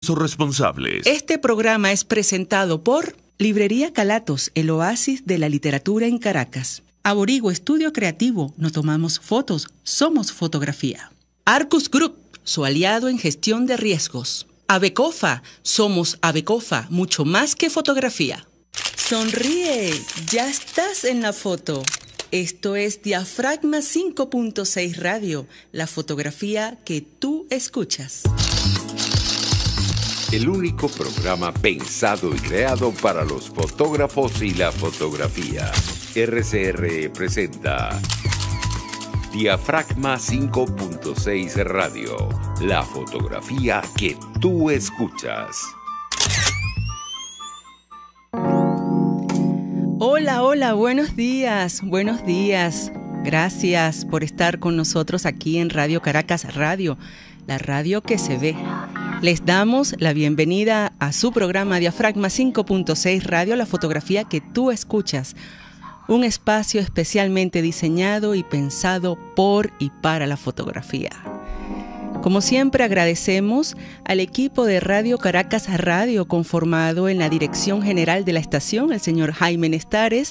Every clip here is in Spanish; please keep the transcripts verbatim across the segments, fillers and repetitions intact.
Sus responsables. Este programa es presentado por Librería Calatos, el oasis de la literatura en Caracas. Aborigua Estudio Creativo, no tomamos fotos, somos fotografía. Arcus Group, su aliado en gestión de riesgos. Abecofa, somos Abecofa, mucho más que fotografía. Sonríe, ya estás en la foto. Esto es Diafragma cinco punto seis Radio, la fotografía que tú escuchas. El único programa pensado y creado para los fotógrafos y la fotografía. R C R presenta Diafragma cinco punto seis Radio, la fotografía que tú escuchas. Hola, hola, buenos días, buenos días. Gracias por estar con nosotros aquí en Radio Caracas Radio, la radio que se ve. Les damos la bienvenida a su programa Diafragma cinco punto seis Radio, la fotografía que tú escuchas. Un espacio especialmente diseñado y pensado por y para la fotografía. Como siempre, agradecemos al equipo de Radio Caracas Radio, conformado en la dirección general de la estación, el señor Jaime Nestares,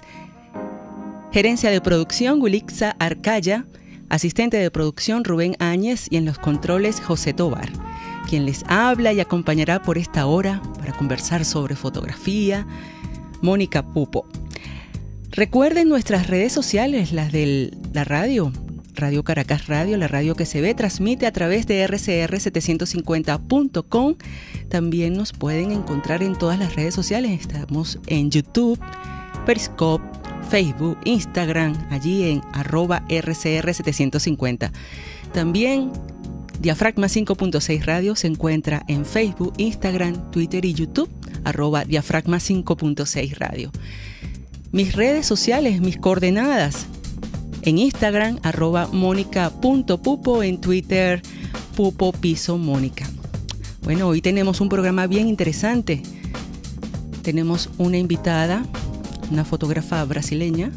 gerencia de producción, Gulixa Arcaya, asistente de producción, Rubén Áñez, y en los controles, José Tobar, quien les habla y acompañará por esta hora para conversar sobre fotografía, Mónica Pupo. Recuerden nuestras redes sociales, las de la radio, Radio Caracas Radio, la radio que se ve, transmite a través de R C R setecientos cincuenta punto com. También nos pueden encontrar en todas las redes sociales. Estamos en YouTube, Periscope, Facebook, Instagram, allí en arroba R C R setecientos cincuenta. También Diafragma cinco punto seis Radio se encuentra en Facebook, Instagram, Twitter y YouTube, arroba Diafragma cinco punto seis Radio. Mis redes sociales, mis coordenadas, en Instagram, arroba mónica.pupo, en Twitter, pupo piso mónica. Bueno, hoy tenemos un programa bien interesante. Tenemos una invitada, una fotógrafa brasileña,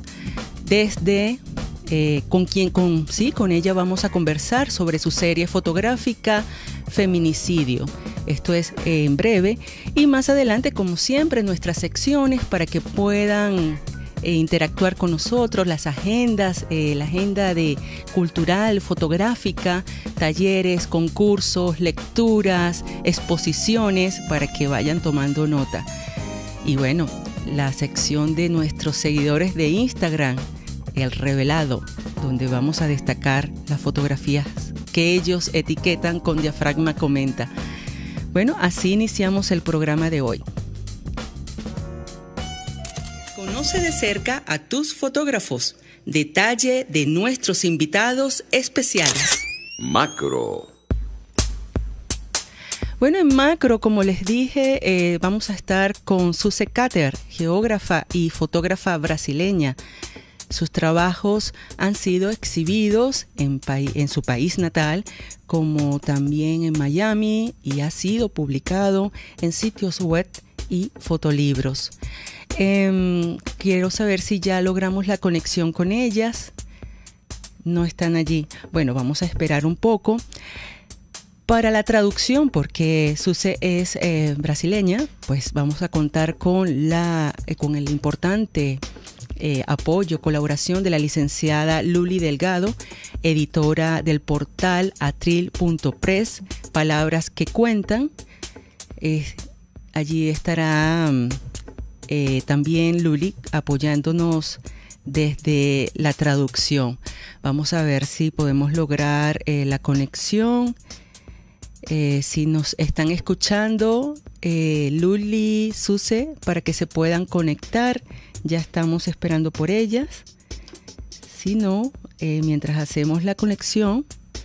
desde, eh, con quien, con, sí, con ella vamos a conversar sobre su serie fotográfica Feminicidio. Esto es eh, en breve, y más adelante, como siempre, nuestras secciones para que puedan eh, interactuar con nosotros, las agendas, eh, la agenda de cultural, fotográfica, talleres, concursos, lecturas, exposiciones, para que vayan tomando nota. Y bueno, la sección de nuestros seguidores de Instagram, El Revelado, donde vamos a destacar las fotografías que ellos etiquetan con Diafragma Comenta. Bueno, así iniciamos el programa de hoy. Conoce de cerca a tus fotógrafos. Detalle de nuestros invitados especiales. Macro. Bueno, en Macro, como les dije, eh, vamos a estar con Suze Cater, geógrafa y fotógrafa brasileña. Sus trabajos han sido exhibidos en, en su país natal, como también en Miami, y ha sido publicado en sitios web y fotolibros. Eh, quiero saber si ya logramos la conexión con ellas. No están allí. Bueno, vamos a esperar un poco. Para la traducción, porque Suze es eh, brasileña, pues vamos a contar con, la, eh, con el importante Eh, apoyo, colaboración de la licenciada Luli Delgado, editora del portal atril punto press, Palabras que Cuentan. Eh, allí estará eh, también Luli apoyándonos desde la traducción. Vamos a ver si podemos lograr eh, la conexión. Eh, si nos están escuchando, eh, Luli, Suze, para que se puedan conectar. Ya estamos esperando por ellas. Si no, eh, mientras hacemos la conexión,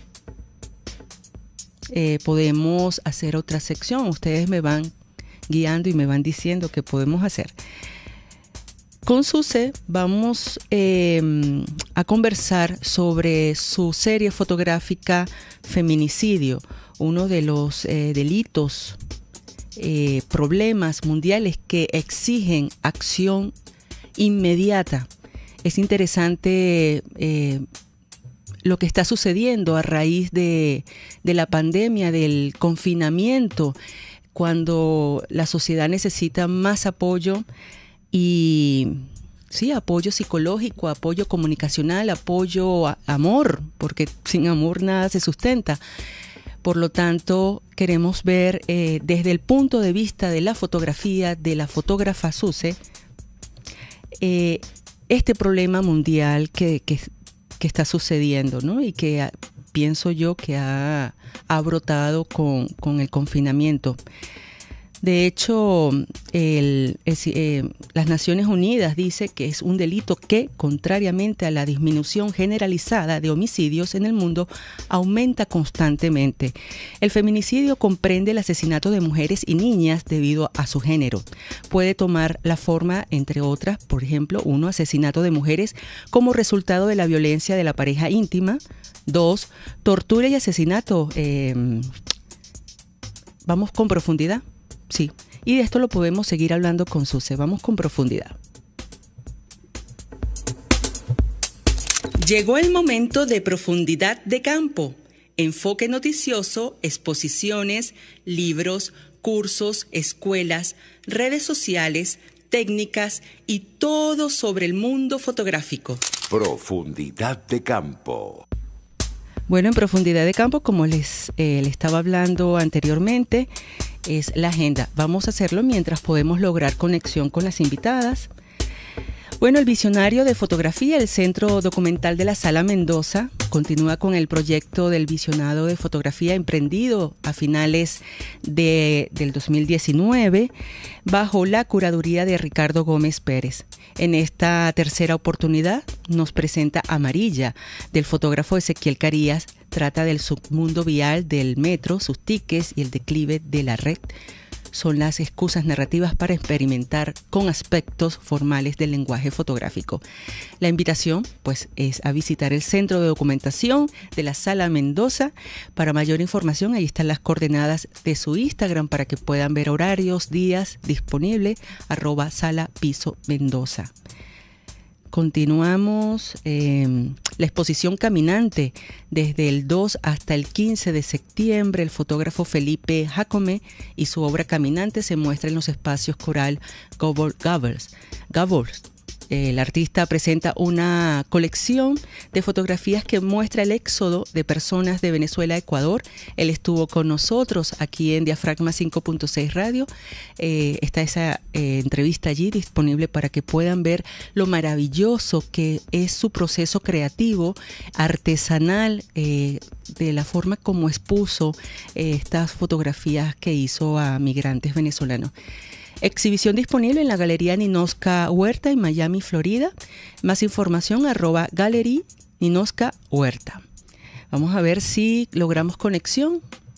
eh, podemos hacer otra sección. Ustedes me van guiando y me van diciendo qué podemos hacer. Con Suze vamos eh, a conversar sobre su serie fotográfica Feminicidio, uno de los eh, delitos, eh, problemas mundiales que exigen acción inmediata. Es interesante eh, lo que está sucediendo a raíz de, de la pandemia, del confinamiento, cuando la sociedad necesita más apoyo y sí, apoyo psicológico, apoyo comunicacional, apoyo a, amor, porque sin amor nada se sustenta. Por lo tanto, queremos ver eh, desde el punto de vista de la fotografía, de la fotógrafa Suze, eh, este problema mundial que, que, que está sucediendo, ¿no? Y que a, pienso yo que ha, ha brotado con, con el confinamiento. De hecho, el, el, eh, las Naciones Unidas dice que es un delito que, contrariamente a la disminución generalizada de homicidios en el mundo, aumenta constantemente. El feminicidio comprende el asesinato de mujeres y niñas debido a su género. Puede tomar la forma, entre otras, por ejemplo, uno, asesinato de mujeres como resultado de la violencia de la pareja íntima. Dos, tortura y asesinato. Eh, vamos con profundidad. Sí, y de esto lo podemos seguir hablando con Suze. Vamos con profundidad. Llegó el momento de profundidad de campo. Enfoque noticioso, exposiciones, libros, cursos, escuelas, redes sociales, técnicas y todo sobre el mundo fotográfico. Profundidad de campo. Bueno, en profundidad de campo, como les, eh, les estaba hablando anteriormente, es la agenda. Vamos a hacerlo mientras podemos lograr conexión con las invitadas. Bueno, el Visionario de Fotografía, el Centro Documental de la Sala Mendoza, continúa con el proyecto del Visionado de Fotografía emprendido a finales de, del dos mil diecinueve bajo la curaduría de Ricardo Gómez Pérez. En esta tercera oportunidad nos presenta Amarilla, del fotógrafo Ezequiel Carías. Trata del submundo vial del metro, sus tickets y el declive de la red. Son las excusas narrativas para experimentar con aspectos formales del lenguaje fotográfico. La invitación, pues, es a visitar el Centro de Documentación de la Sala Mendoza. Para mayor información, ahí están las coordenadas de su Instagram para que puedan ver horarios, días disponibles, arroba Sala Piso Mendoza. Continuamos eh, la exposición caminante desde el dos hasta el quince de septiembre. El fotógrafo Felipe Jacome y su obra Caminante se muestra en los espacios Coral Gables. Gables. El artista presenta una colección de fotografías que muestra el éxodo de personas de Venezuela a Ecuador. Él estuvo con nosotros aquí en Diafragma cinco punto seis Radio. Eh, está esa eh, entrevista allí disponible para que puedan ver lo maravilloso que es su proceso creativo, artesanal, eh, de la forma como expuso eh, estas fotografías que hizo a migrantes venezolanos. Exhibición disponible en la Galería Ninosca Huerta en Miami, Florida. Más información arroba Galería Ninosca Huerta. Vamos a ver si logramos conexión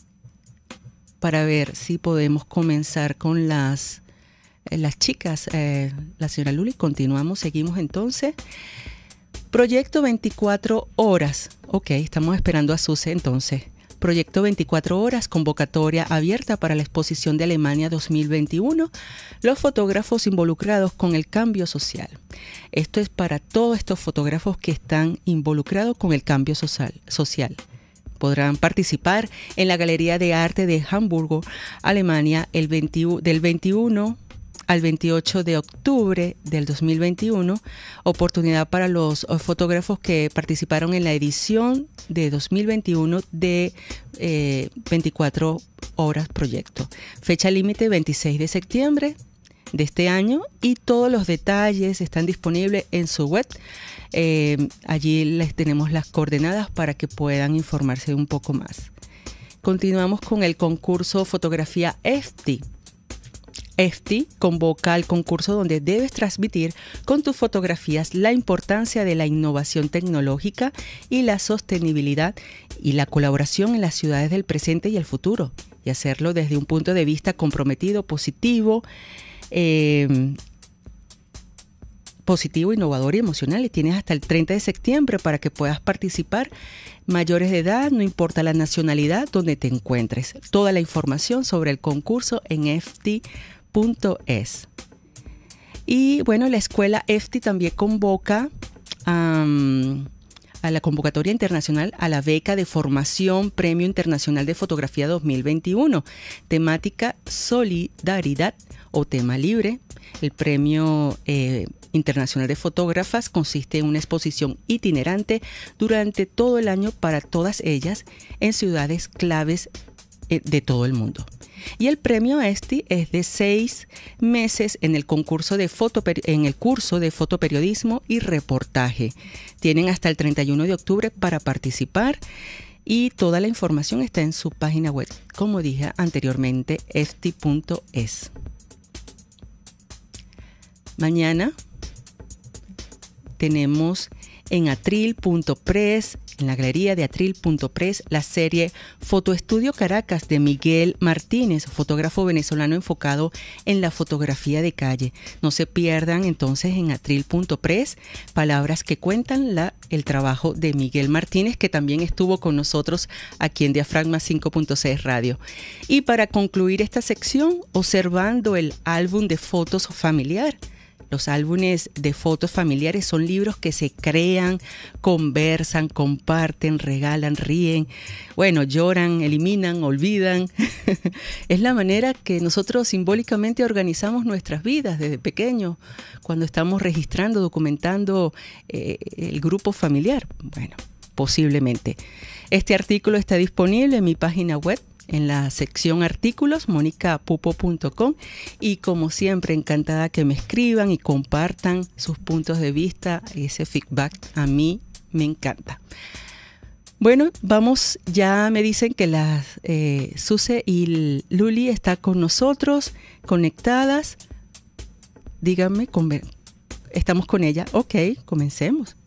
para ver si podemos comenzar con las, eh, las chicas. Eh, la señora Luli, continuamos, seguimos entonces. Proyecto veinticuatro horas. Ok, estamos esperando a Suze entonces. Proyecto veinticuatro horas, convocatoria abierta para la exposición de Alemania dos mil veintiuno, los fotógrafos involucrados con el cambio social. Esto es para todos estos fotógrafos que están involucrados con el cambio social. social. Podrán participar en la Galería de Arte de Hamburgo, Alemania, el veintiuno, del veintiuno al veintiocho de octubre del dos mil veintiuno, oportunidad para los fotógrafos que participaron en la edición de dos mil veintiuno de eh, veinticuatro horas proyecto. Fecha límite veintiséis de septiembre de este año y todos los detalles están disponibles en su web. Eh, allí les tenemos las coordenadas para que puedan informarse un poco más. Continuamos con el concurso Fotografía E F T I. E F T I convoca al concurso donde debes transmitir con tus fotografías la importancia de la innovación tecnológica y la sostenibilidad y la colaboración en las ciudades del presente y el futuro, y hacerlo desde un punto de vista comprometido, positivo, eh, positivo, innovador y emocional. Y tienes hasta el treinta de septiembre para que puedas participar. Mayores de edad, no importa la nacionalidad donde te encuentres. Toda la información sobre el concurso en E F T I punto es. Y bueno, la escuela E F T I también convoca um, a la convocatoria internacional a la beca de formación Premio Internacional de Fotografía dos mil veintiuno, temática Solidaridad o tema libre. El Premio eh, Internacional de Fotógrafas consiste en una exposición itinerante durante todo el año para todas ellas en ciudades claves eh, de todo el mundo. Y el premio este es de seis meses en el concurso de foto, en el curso de fotoperiodismo y reportaje. Tienen hasta el treinta y uno de octubre para participar y toda la información está en su página web, como dije anteriormente, f t punto es. Mañana tenemos en atril punto press, en la galería de atril punto press, la serie Fotoestudio Caracas de Miguel Martínez, fotógrafo venezolano enfocado en la fotografía de calle. No se pierdan entonces en atril punto press, palabras que cuentan la, el trabajo de Miguel Martínez, que también estuvo con nosotros aquí en Diafragma cinco punto seis Radio. Y para concluir esta sección, observando el álbum de fotos familiar. Los álbumes de fotos familiares son libros que se crean, conversan, comparten, regalan, ríen, bueno, lloran, eliminan, olvidan. Es la manera que nosotros simbólicamente organizamos nuestras vidas desde pequeños, cuando estamos registrando, documentando eh, el grupo familiar. Bueno, posiblemente. Este artículo está disponible en mi página web, en la sección artículos, monica pupo punto com, y como siempre encantada que me escriban y compartan sus puntos de vista. Ese feedback a mí me encanta. Bueno, vamos, ya me dicen que las eh, Suse y Luli está con nosotros, conectadas. Díganme, estamos con ella. Ok, comencemos.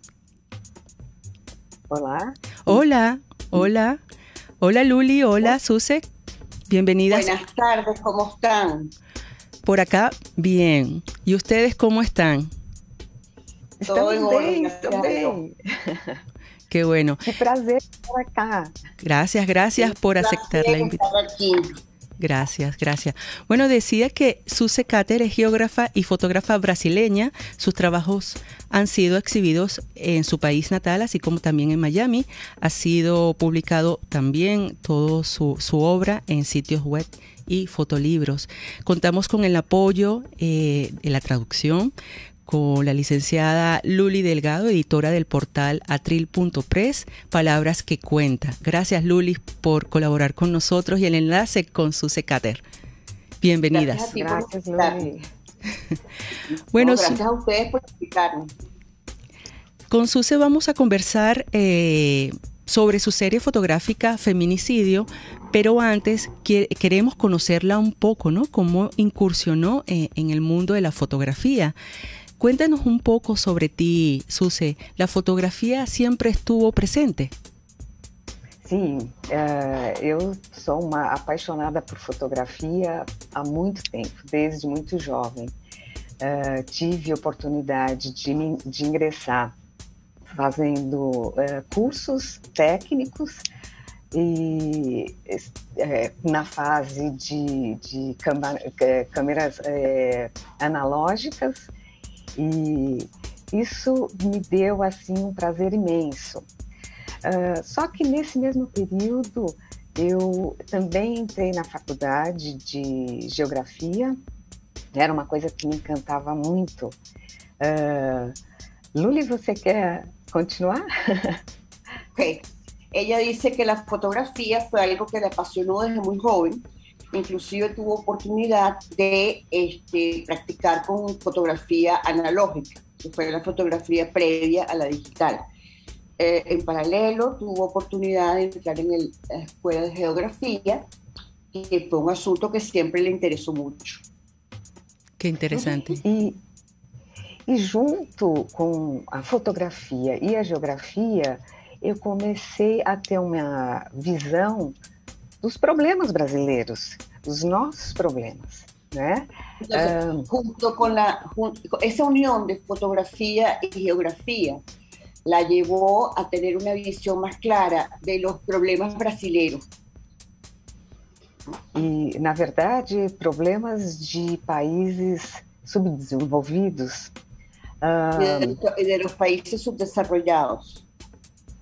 Hola. Hola, hola. Hola Luli, hola Suse, bienvenidas. Buenas tardes, ¿cómo están? Por acá, bien. ¿Y ustedes cómo están? Todo en orden, también. Qué bueno. Qué placer estar acá. Gracias, gracias por aceptar la invitación. Gracias, gracias. Bueno, decía que Suse Cater es geógrafa y fotógrafa brasileña. Sus trabajos han sido exhibidos en su país natal, así como también en Miami. Ha sido publicado también toda su, su obra en sitios web y fotolibros. Contamos con el apoyo eh, de la traducción con la licenciada Luli Delgado, editora del portal atril punto press, Palabras que Cuentan. Gracias, Luli, por colaborar con nosotros y el enlace con Suse Cater. Bienvenidas. Gracias, Luli. Bueno, no, gracias a ustedes por explicarme. Con Suse vamos a conversar eh, sobre su serie fotográfica Feminicidio, pero antes que, queremos conocerla un poco, ¿no? Cómo incursionó eh, en el mundo de la fotografía. Cuéntanos un poco sobre ti, Suse. ¿La fotografia siempre estuvo presente? Sim, uh, eu sou uma apaixonada por fotografia há muito tempo, desde muito jovem. Uh, tive a oportunidade de, de ingressar fazendo uh, cursos técnicos e uh, na fase de, de câmeras uh, analógicas. E isso me deu assim um prazer imenso. Uh, só que nesse mesmo período eu também entrei na faculdade de geografia. Era uma coisa que me encantava muito. Uh, Luli, você quer continuar? Ok. Ella dice que la fotografía fue algo que le apasionó desde muy joven. Inclusive tuvo oportunidad de este, practicar con fotografía analógica, que fue la fotografía previa a la digital. Eh, en paralelo tuvo oportunidad de entrar en el, la escuela de geografía, que fue un asunto que siempre le interesó mucho. Qué interesante. E, e junto com a fotografia e a geografia, eu comecei a ter uma visão dos problemas brasileiros, dos nossos problemas, né? Entonces, um, junto con la, junto, esa unión de fotografía y geografía la llevó a tener una visión más clara de los problemas brasileiros. E, na verdade, problemas de países subdesenvolvidos. Um, y de, de los países subdesarrollados.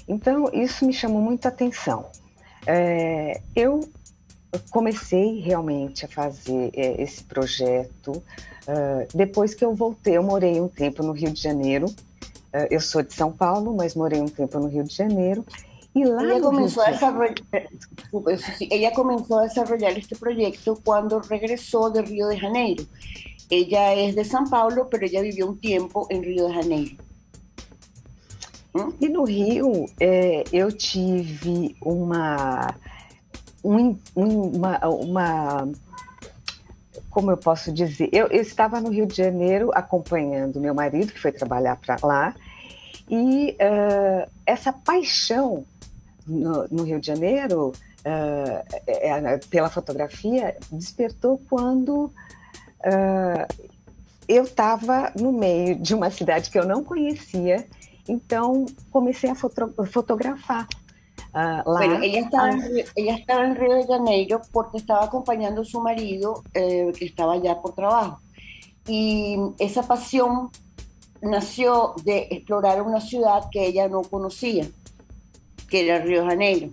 Então, isso me chamou muita atenção. É, eu comecei realmente a fazer é, esse projeto uh, depois que eu voltei. Eu morei um tempo no Rio de Janeiro. Uh, eu sou de São Paulo, mas morei um tempo no Rio de Janeiro. E lá ella, no comenzó Rio de a ella comenzó a desarrollar este proyecto cuando regresó de Río de Janeiro. Ella es de São Paulo, pero ella vivió un tiempo en Río de Janeiro. ¿Mm? E no Rio, é, eu tive uma, um, uma, uma, como eu posso dizer, eu, eu estava no Rio de Janeiro acompanhando meu marido, que foi trabalhar para lá, e uh, essa paixão no, no Rio de Janeiro uh, é, pela fotografia despertou quando uh, eu estava no meio de uma cidade que eu não conhecia, então comecei a foto fotografar uh, lá. Bueno, ella estaba, en, ella estaba en Río de Janeiro porque estaba acompañando a su marido eh, que estaba allá por trabajo, y esa pasión nació de explorar una ciudad que ella no conocía, que era Rio de Janeiro.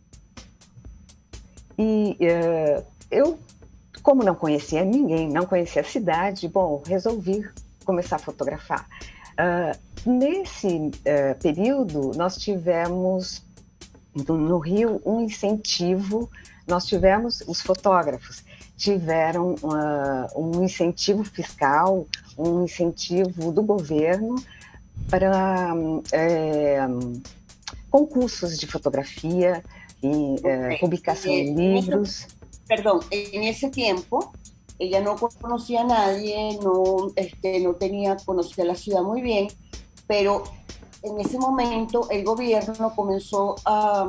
E uh, eu, como não conhecia ninguém, não conhecia a cidade, bom, resolvi começar a fotografar. Uh, nesse uh, período, nós tivemos no, no Rio um incentivo, nós tivemos, os fotógrafos tiveram uh, um incentivo fiscal, um incentivo do governo para é, concursos de fotografia e é, publicação de livros. Perdón, en ese tiempo ella no conocía a nadie, no, este, no tenía, conocía la ciudad muy bien, pero en ese momento el gobierno comenzó a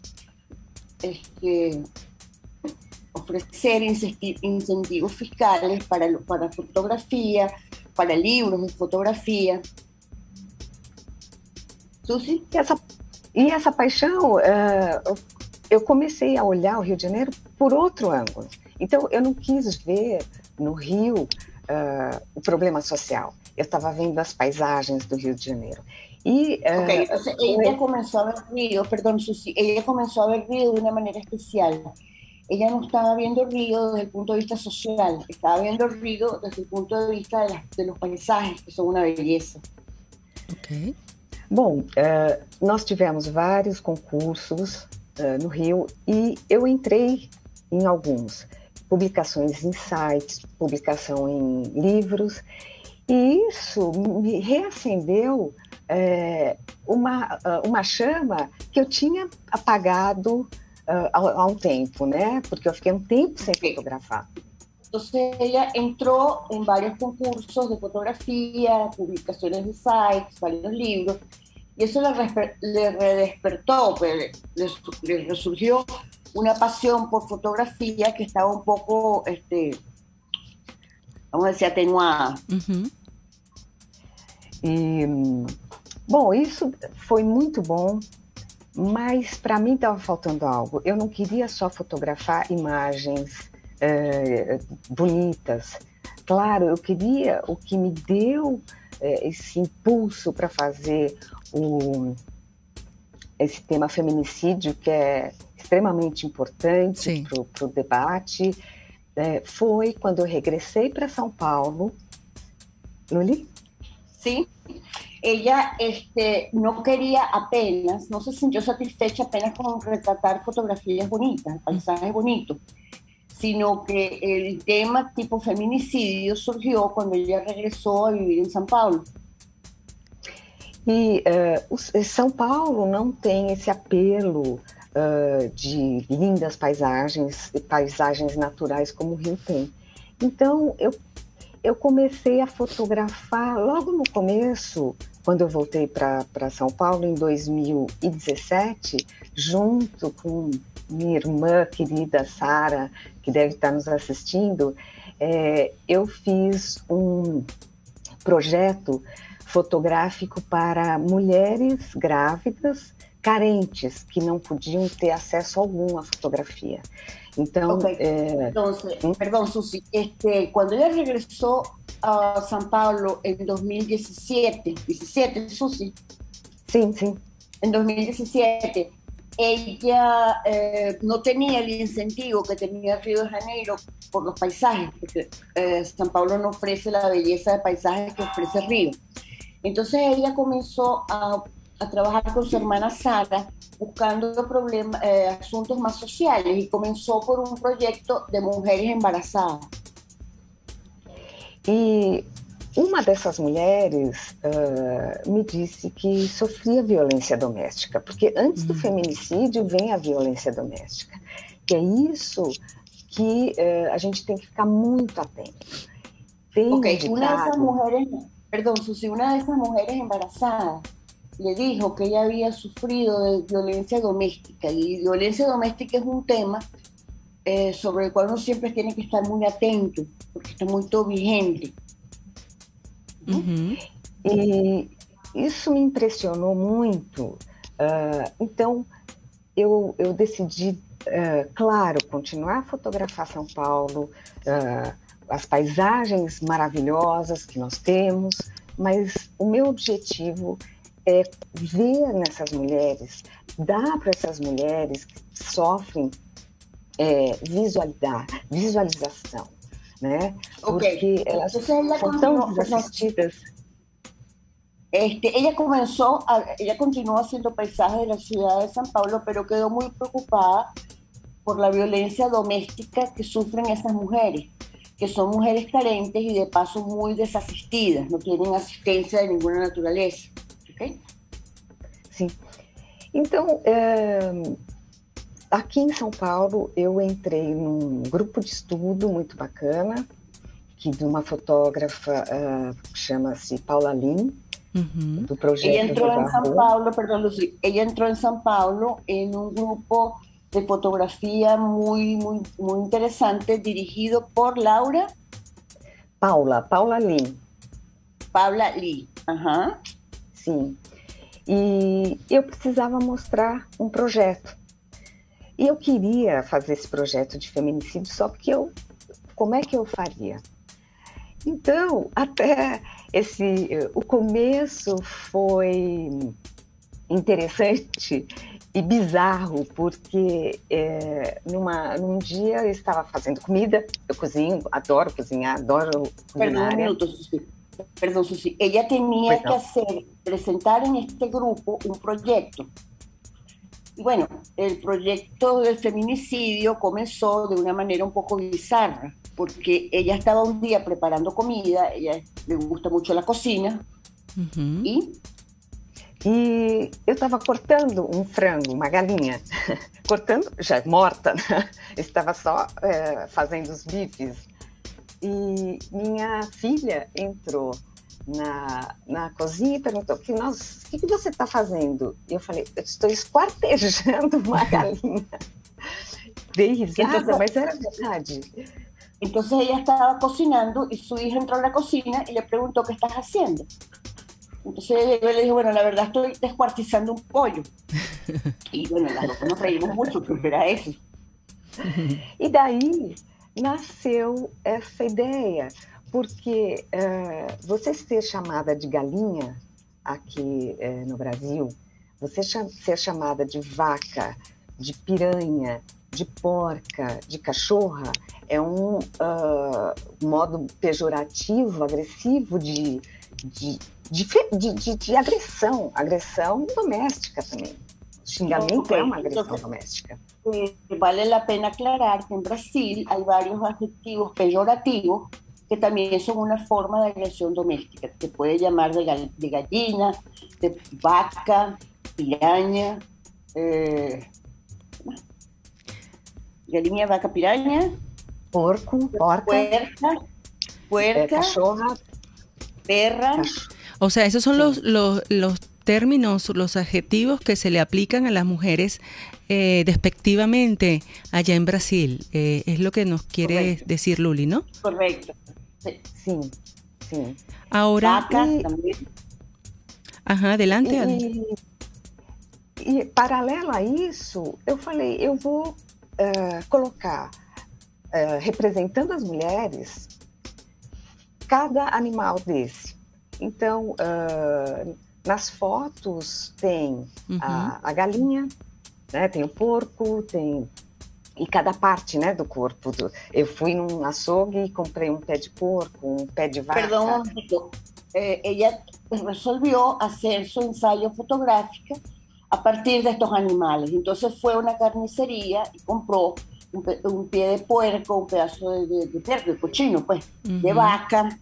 este, ofrecer incentivos fiscales para, para fotografía, para livros de fotografia. Suzy? E essa, e essa paixão, uh, eu comecei a olhar o Rio de Janeiro por outro ângulo. Então, eu não quis ver no Rio uh, o problema social. Eu estava vendo as paisagens do Rio de Janeiro. E, uh, ok, entonces ella comenzó a ver Río, perdón, Suzy, ella comenzó a ver Río de una manera especial. Ella no estaba viendo Río desde el punto de vista social, estaba viendo Río desde el punto de vista de, las, de los paisajes, que son una belleza. Ok. Bom, uh, nós tivemos vários concursos uh, no Rio e eu entrei em alguns. Publicações em sites, publicação em livros, e isso me reacendeu é, uma, uma chama que eu tinha apagado uh, há, há um tempo, né? Porque eu fiquei um tempo sem fotografar. Entonces ella entró en varios concursos de fotografía, publicaciones de sites, varios libros, y eso le, le redespertó, le, le, le resurgió una pasión por fotografía que estaba un poco, este, vamos a decir, atenuada. Uhum. E, bom, isso foi muito bom, mas para mim estava faltando algo. Eu não queria só fotografar imagens é, bonitas. Claro, eu queria, o que me deu é, esse impulso para fazer o, esse tema feminicídio, que é extremamente importante para o debate, é, foi quando eu regressei para São Paulo. Luli? Sim. Ella este, no quería apenas, no se sintió satisfecha apenas con retratar fotografías bonitas, paisajes bonitos, sino que el tema tipo feminicidio surgió cuando ella regresó a vivir en São Paulo. E uh, o, São Paulo não tem esse apelo uh, de lindas paisagens, paisagens naturais como o Rio tem. Então, eu, eu comecei a fotografar logo no começo, quando eu voltei para São Paulo em dois mil e dezessete, junto com minha irmã querida Sara, que deve estar nos assistindo, é, eu fiz um projeto fotográfico para mulheres grávidas carentes, que não podiam ter acesso algum à fotografia. Então, okay. eh, Entonces, ¿Mm? Perdón, Suzy, este, cuando ella regresó a São Paulo en dos mil diecisiete, diecisiete, Suzy. Sim, sim. en dos mil diecisiete, ella eh, no tenía el incentivo que tenía Río de Janeiro por los paisajes, porque eh, San Pablo no ofrece la belleza de paisajes que ofrece Río. Entonces ella comenzó a, a trabajar con su hermana Sara, buscando problemas, eh, asuntos más sociales, y comenzó por un proyecto de mujeres embarazadas. E uma dessas mulheres uh, me disse que sofria violência doméstica, porque antes do feminicídio vem a violência doméstica. E é isso que uh, a gente tem que ficar muito atento. Tem Ok, um una de esas ditado... mujeres, perdón, Susi, una de esas mujeres embarazadas le dijo que ella había sufrido de violencia doméstica, y violencia doméstica es un tema eh, sobre el cual uno siempre tiene que estar muy atento, porque está muy vigente. Uhum. E isso me impressionou muito. Uh, então, eu, eu decidi, uh, claro, continuar a fotografar São Paulo, uh, as paisagens maravilhosas que nós temos, mas o meu objetivo é ver nessas mulheres, dar para essas mulheres que sofrem é, visualizar, visualização. Né? Okay. Porque elas Entonces ella son continuó, tan desassistidas. Este, ella comenzó, a, ella continuó haciendo paisajes de la ciudad de San Pablo, pero quedó muy preocupada por la violencia doméstica que sufren esas mujeres, que son mujeres carentes y de paso muy desasistidas, no tienen asistencia de ninguna naturaleza. ¿Okay? Sim. Então, é... aqui em São Paulo, eu entrei num grupo de estudo muito bacana, que de uma fotógrafa uh, que chama-se Paula Lin, Uhum. do projeto... Ella entró en San Paulo, perdón, Lucy, ella entró en San Paulo en un grupo de fotografía muy, muy, muy interesante, dirigido por Laura... Paula, Paula Lin. Paula Lee, aham. Sim. E eu precisava mostrar um projeto. E eu queria fazer esse projeto de feminicídio, só que eu, como é que eu faria? Então, até esse, o começo foi interessante e bizarro, porque é, numa, num dia eu estava fazendo comida, eu cozinho, adoro cozinhar, adoro Perdón un minuto, Susi. Perdón, Susi. Ella tenía que hacer, presentar en este grupo un proyecto. Y bueno, el proyecto del feminicidio comenzó de una manera un poco bizarra, porque ella estaba un día preparando comida, ella le gusta mucho la cocina, Uhum. e... E eu estava cortando um frango, uma galinha, cortando, já morta, né? Estava só é, fazendo os bifes. E minha filha entrou na, na cozinha e perguntou: que nós, o que, que você está fazendo? E eu falei: eu estou esquartejando uma galinha. Dei risada, Entonces, mas era verdade. Entonces ella estaba cocinando y su hija entró a la cocina y le preguntó: ¿qué estás haciendo? Entonces ella le dijo: bueno, la verdad estoy descuartizando un pollo. Y bueno, las dos nos reímos mucho, porque era eso. E daí nasceu essa ideia, porque uh, você ser chamada de galinha aqui uh, no Brasil, você ser chamada de vaca, de piranha, de porca, de cachorra, é um uh, modo pejorativo, agressivo de, de, de, de, de, de agressão, agressão doméstica também. O xingamento okay. é uma agressão Entonces, doméstica. Eh, vale la pena aclarar que en Brasil hay varios adjetivos peyorativos que también son una forma de agresión doméstica. Se puede llamar de, gall de gallina, de vaca, piraña, eh, galinha, vaca, piraña, porco, porca, puerca, puerca, eh, cachorra, perra. O sea, esos son los, los, los términos, los adjetivos que se le aplican a las mujeres eh, despectivamente allá en Brasil. Eh, es lo que nos quiere Correcto. decir Luli, ¿no? Correcto. Sí, sí. sí. Ahora... Vaca y, también. Ajá, adelante. E, e paralelo a isso, eu falei, eu vou uh, colocar, uh, representando as mulheres, cada animal desse. Então, uh, nas fotos tem uhum. a, a galinha, né? Tem o porco, tem... E cada parte, né, do corpo. Do... Eu fui num açougue e comprei um pé de porco, um pé de vaca. Perdão, um momento. Eh, ella resolvió hacer su ensayo fotográfico a partir de estos animales. Entonces fue a una carnicería y compró un, un pie de puerco, un pedazo de, de, de puerco, de cochino, pues, uh-huh. de vaca.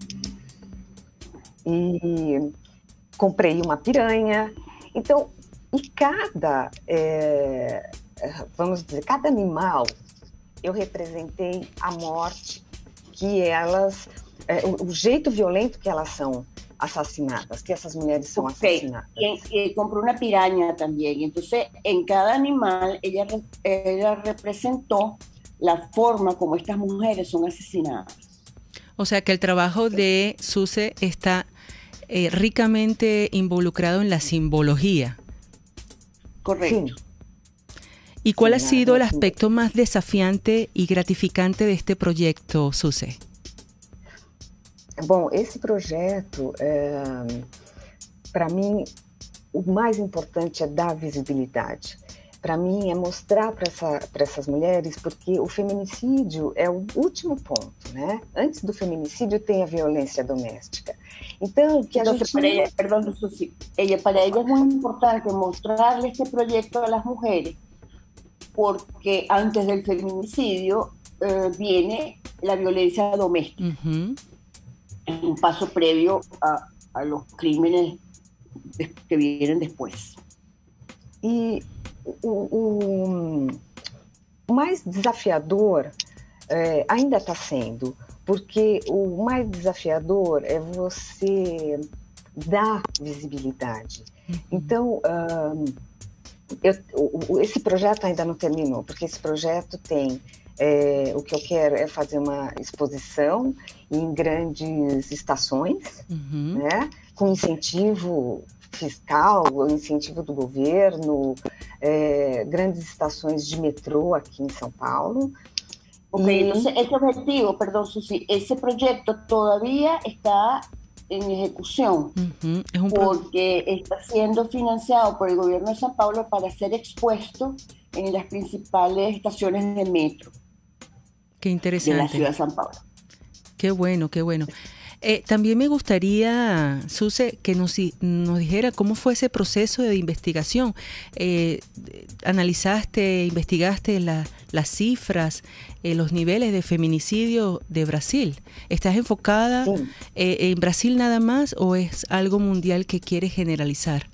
E comprei uma piranha. Então, e cada, é, vamos dizer, cada animal, eu representei a morte que elas, é, o, o jeito violento que elas são assassinadas, que essas mulheres são okay. assassinadas. Y, y compró una piraña también. Entonces, en cada animal, ella, ella representó la forma como estas mujeres son asesinadas. O sea que el trabajo de Suse está eh, ricamente involucrado en la simbología. Correcto. Sí. ¿Y cuál sí, ha sido el sí. aspecto más desafiante y gratificante de este proyecto, Suse? Bom, esse projeto, é, para mim, o mais importante é dar visibilidade. Para mim, é mostrar para essa, para essas mulheres, porque o feminicídio é o último ponto, né? Antes do feminicídio tem a violência doméstica. Então, que a Entonces, gente... para ella, perdón, Susi, ella, para ella es muy importante mostrarle este proyecto a las mujeres, porque antes del feminicidio eh, viene la violencia doméstica. Uh-huh. Un paso previo a, a los crímenes que vienen después. E o, o, o mais desafiador é, ainda está sendo, porque o mais desafiador é você dar visibilidade. Então, um, eu, o, esse projeto ainda não terminou, porque esse projeto tem... É, o que eu quero é fazer uma exposição em grandes estações, uhum. né, com incentivo fiscal, incentivo do governo, é, grandes estações de metrô aqui em São Paulo. Ok, y... entonces ese objetivo, perdón Susi, ese proyecto todavía está en ejecución, uh-huh. es un porque está siendo financiado por el gobierno de São Paulo para ser expuesto en las principales estaciones de metro. Qué interesante. De la ciudad de São Paulo. Qué bueno, qué bueno. Eh, también me gustaría, Suse, que nos, nos dijera cómo fue ese proceso de investigación. Eh, analizaste, investigaste la, las cifras, eh, los niveles de feminicidio de Brasil. ¿Estás enfocada sí. eh, en Brasil nada más o es algo mundial que quieres generalizar?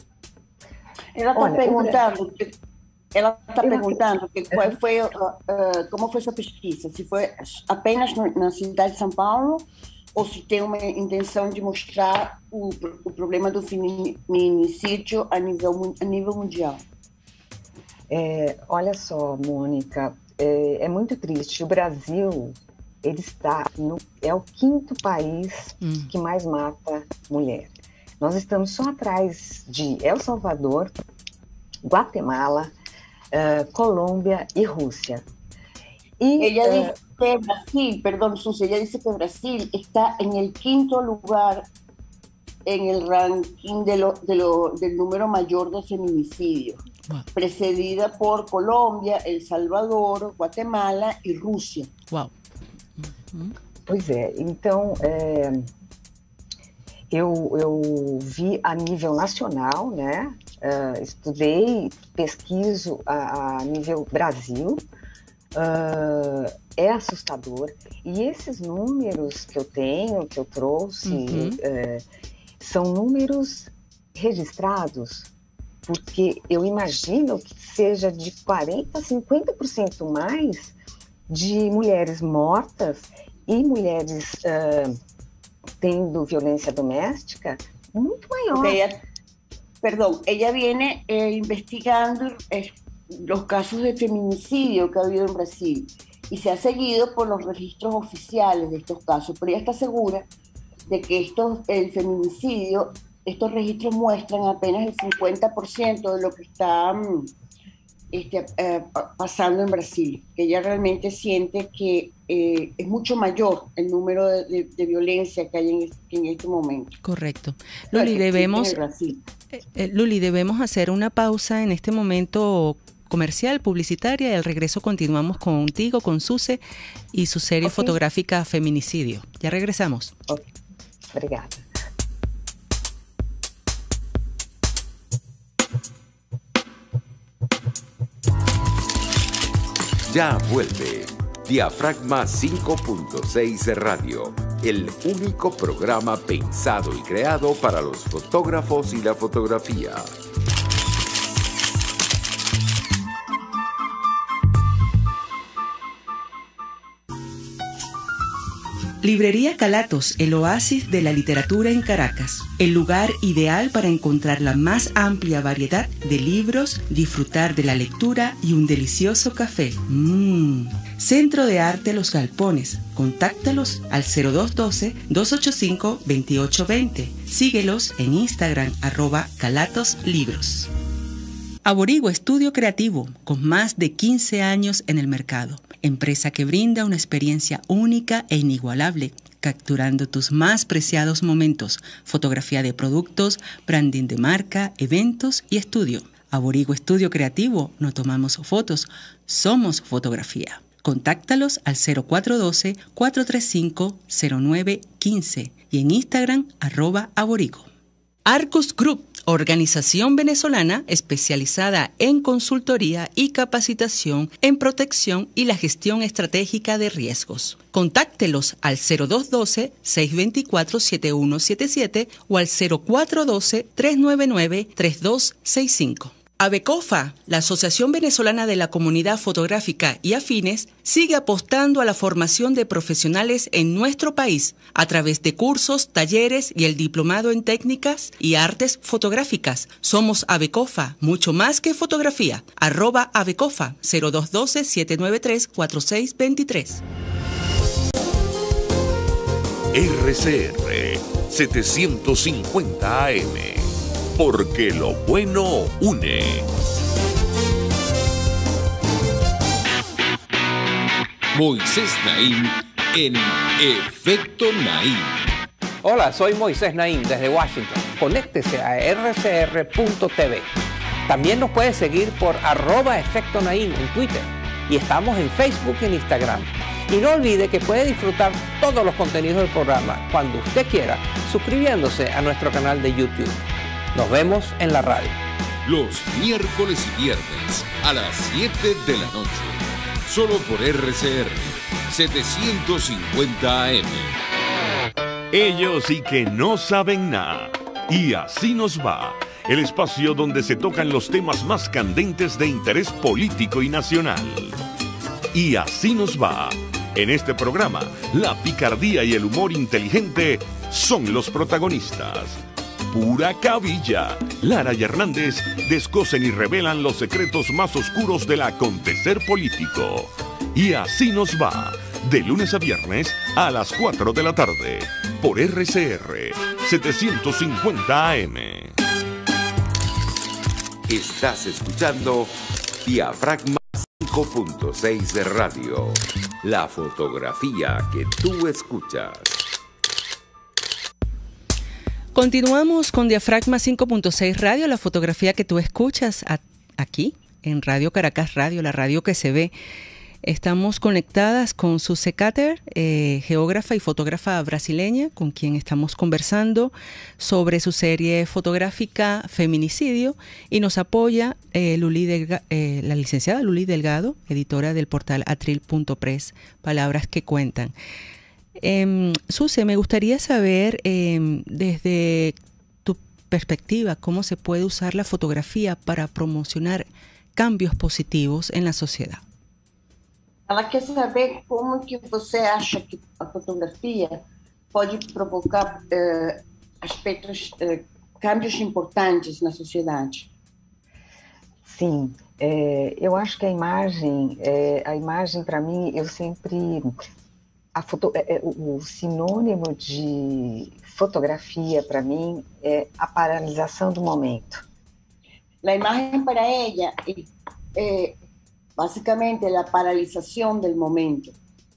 Ela está perguntando, ela está perguntando que qual foi, uh, uh, como foi sua pesquisa, se foi apenas no, na cidade de São Paulo ou se tem uma intenção de mostrar o, o problema do feminicídio a nível, a nível mundial. É, olha só, Mônica, é, é muito triste. O Brasil, ele está no, é o quinto país hum. que mais mata mulher. Nós estamos só atrás de El Salvador, Guatemala, uh, Colômbia e Rússia. Y, ella uh, dice que Brasil, perdón, Susi, ella dice que Brasil está en el quinto lugar en el ranking de lo, de lo, del número mayor de feminicidios, wow. precedida por Colombia, El Salvador, Guatemala e Rússia. Uau! Uhum. Pois é, então é, eu, eu vi a nível nacional, né? Uh, estudei, pesquiso a, a nível Brasil. Uh, é assustador, e esses números que eu tenho, que eu trouxe, uhum. uh, são números registrados, porque eu imagino que seja de quarenta por cento, cinquenta por cento mais de mulheres mortas e mulheres uh, tendo violência doméstica muito maior. Ella, perdón, ella viene eh, investigando eh, los casos de feminicidio que ha habido en Brasil y se ha seguido por los registros oficiales de estos casos, pero ella está segura de que estos, el feminicidio, estos registros muestran apenas el cincuenta por ciento de lo que está este, eh, pasando en Brasil, que ella realmente siente que eh, es mucho mayor el número de, de, de violencia que hay en este, en este momento. Correcto. Luli, debemos, eh, Luli, debemos hacer una pausa en este momento comercial, publicitaria, y al regreso continuamos contigo, con Suse y su serie okay. fotográfica Feminicidio. Ya regresamos. Okay. Obrigada. Ya vuelve Diafragma cinco punto seis Radio, el único programa pensado y creado para los fotógrafos y la fotografía. Librería Calatos, el oasis de la literatura en Caracas. El lugar ideal para encontrar la más amplia variedad de libros, disfrutar de la lectura y un delicioso café. Mmm. Centro de Arte Los Galpones. Contáctalos al cero dos uno dos, dos ocho cinco, dos ocho dos cero. Síguelos en Instagram, arroba Calatos Libros. Aborigo Estudio Creativo, con más de quince años en el mercado. Empresa que brinda una experiencia única e inigualable, capturando tus más preciados momentos, fotografía de productos, branding de marca, eventos y estudio. Aborigo Estudio Creativo, no tomamos fotos, somos fotografía. Contáctalos al cero cuatro uno dos, cuatro tres cinco, cero nueve uno cinco y en Instagram, arroba Aborigo. Arcus Group, organización venezolana especializada en consultoría y capacitación en protección y la gestión estratégica de riesgos. Contáctelos al cero dos uno dos, seis dos cuatro, siete uno siete siete o al cero cuatro uno dos, tres nueve nueve, tres dos seis cinco. AVECOFA, la Asociación Venezolana de la Comunidad Fotográfica y Afines, sigue apostando a la formación de profesionales en nuestro país a través de cursos, talleres y el diplomado en técnicas y artes fotográficas. Somos AVECOFA, mucho más que fotografía. Arroba AVECOFA, cero dos uno dos, siete nueve tres, cuatro seis dos tres. R C R setecientos cincuenta A M. Porque lo bueno une. Moisés Naim en Efecto Naim. Hola, soy Moisés Naim desde Washington. Conéctese a r c r punto t v. También nos puede seguir por arroba Efecto Naim en Twitter. Y estamos en Facebook y en Instagram. Y no olvide que puede disfrutar todos los contenidos del programa cuando usted quiera, suscribiéndose a nuestro canal de YouTube. Nos vemos en la radio. Los miércoles y viernes a las siete de la noche. Solo por R C R setecientos cincuenta A M. Ellos sí que no saben nada. Y así nos va. El espacio donde se tocan los temas más candentes de interés político y nacional. Y así nos va. En este programa, la picardía y el humor inteligente son los protagonistas. Pura cabilla. Lara y Hernández descosen y revelan los secretos más oscuros del acontecer político. Y así nos va, de lunes a viernes a las cuatro de la tarde, por R C R setecientos cincuenta A M. Estás escuchando Diafragma cinco punto seis de Radio, la fotografía que tú escuchas. Continuamos con Diafragma cinco punto seis Radio, la fotografía que tú escuchas a, aquí en Radio Caracas Radio, la radio que se ve. Estamos conectadas con Suse Cater, eh, geógrafa y fotógrafa brasileña, con quien estamos conversando sobre su serie fotográfica Feminicidio, y nos apoya eh, Luli Delga, eh, la licenciada Luli Delgado, editora del portal atril punto press, Palabras que Cuentan. Eh, Suse, me gustaría saber eh, desde tu perspectiva cómo se puede usar la fotografía para promocionar cambios positivos en la sociedad. Ela quer saber como que você acha que a fotografia pode provocar eh, aspectos, eh, cambios importantes na sociedade. Sim, é, eu acho que a imagem, é, a imagem para mim, eu sempre, a foto, é, o, o sinônimo de fotografia para mim é a paralisação do momento. A imagem para ela é eh, basicamente la paralisação do momento.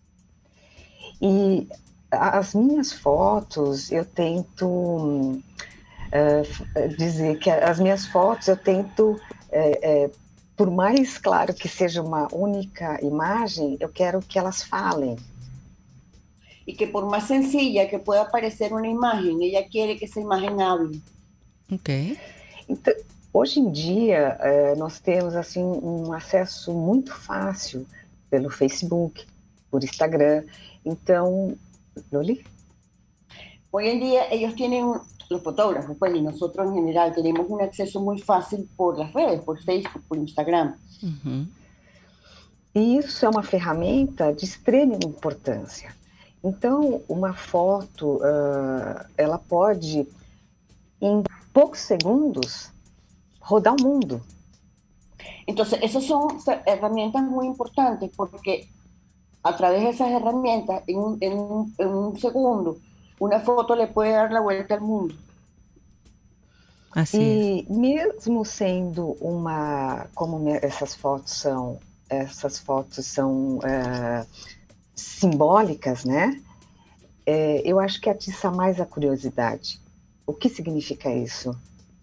E as minhas fotos, eu tento uh, dizer que as minhas fotos, eu tento, é, é, por mais claro que seja uma única imagem, eu quero que elas falem. E que por mais sencilla que pueda parecer uma imagem, ela quer que essa imagem hable. Ok. Então, hoje em dia, uh, nós temos assim um acesso muito fácil pelo Facebook, por Instagram. Então, Loli? Hoy en día ellos tienen, los fotógrafos, pues, y nosotros en general tenemos un acceso muy fácil por las redes, por Facebook, por Instagram. Uhum. E isso é uma ferramenta de extrema importância. Então, uma foto, uh, ela pode, em poucos segundos, rodar o mundo. Entonces, esas son herramientas muy importantes porque a través de esas herramientas, en un, en un, en un segundo, una foto le puede dar la vuelta al mundo. Assim E mesmo sendo uma, como essas fotos são, essas fotos são uh, simbólicas, né? É, eu acho que atiça mais a curiosidade. O que significa isso?